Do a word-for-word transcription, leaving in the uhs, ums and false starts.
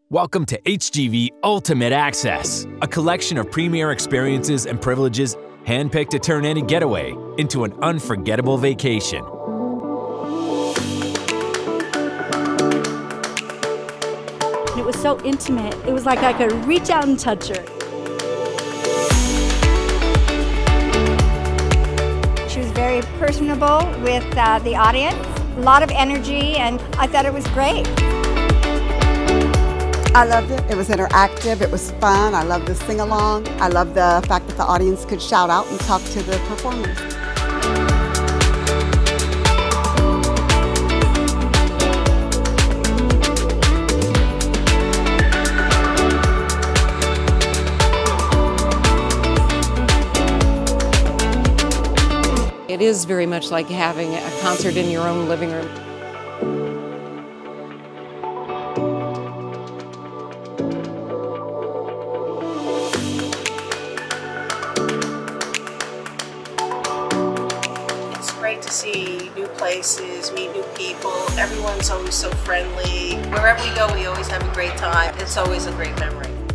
Welcome to H G V Ultimate Access, a collection of premier experiences and privileges handpicked to turn any getaway into an unforgettable vacation. It was so intimate. It was like I could reach out and touch her. She was very personable with uh, the audience, a lot of energy, and I thought it was great. I loved it. It was interactive. It was fun. I loved the sing-along. I loved the fact that the audience could shout out and talk to the performers. It is very much like having a concert in your own living room. It's great to see new places, meet new people. Everyone's always so friendly. Wherever we go, we always have a great time. It's always a great memory.